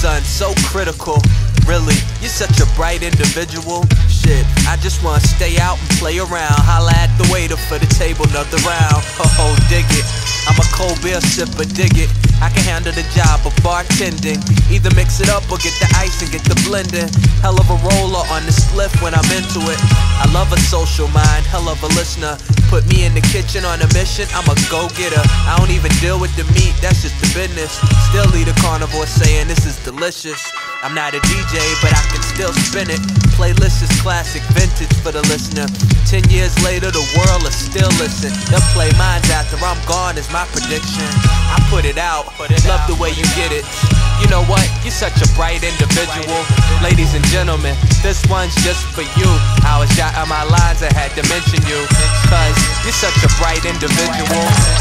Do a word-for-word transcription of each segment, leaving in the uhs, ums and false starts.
son, so critical. Really, you're such a bright individual. Shit, I just wanna stay out and play around. Holla at the waiter for the table, another round. Oh, dig it. I'm a cold beer sipper, dig it. I can handle the job of bartending. Either mix it up or get the ice and get the blending. Hell of a roller on the spliff when I'm into it. I love a social mind, hell of a listener. Put me in the kitchen on a mission, I'm a go-getter. I don't even deal with the meat, that's just the business. Still eat a carnivore saying this is delicious. I'm not a D J, but I can still spin it. Playlist is classic, vintage for the listener. Ten years later, the world will still listen. They'll play mines after I'm gone is my prediction. I put it out, love the way you get it. You know what, you're such a bright individual. Ladies and gentlemen, this one's just for you. I was jotting my lines, I had to mention you, cause you're such a bright individual.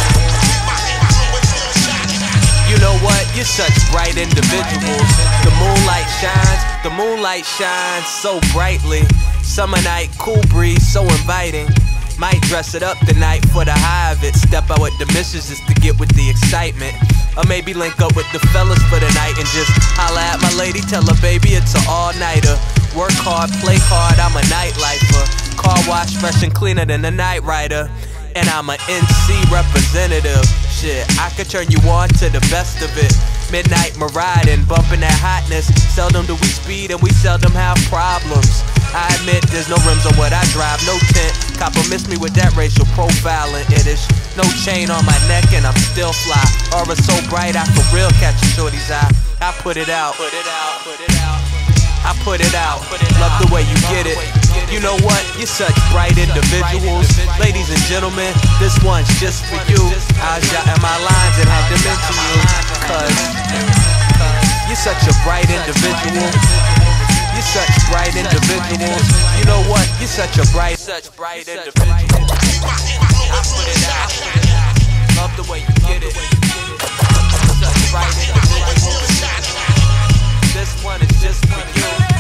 You know what, you're such bright individuals. The moonlight shines, the moonlight shines so brightly. Summer night, cool breeze, so inviting. Might dress it up tonight for the high of it. Step out with the missus just to get with the excitement. Or maybe link up with the fellas for the night and just holla at my lady, tell her baby it's an all-nighter. Work hard, play hard, I'm a nightlifer. Car wash fresh and cleaner than a night rider. And I'm a N C representative. Shit, I could turn you on to the best of it. Midnight riding, bumping that hotness. Seldom do we speed and we seldom have problems. I admit there's no rims on what I drive, no tint. Copper missed me with that racial profiling. It is no chain on my neck and I'm still fly. Aura so bright I for real catch a shorty's eye. I put it out, put it out, put it out. I put it out, love the way you get it. You know what, you're such bright individuals. Ladies and gentlemen, this one's just for you. I was jotting my lines and had to mention you, cause you're such a bright individual. You're such bright individuals. You know what, you're such a bright, such bright individual. I put it out, love the way you get it. You're such bright individuals. This one is just for you.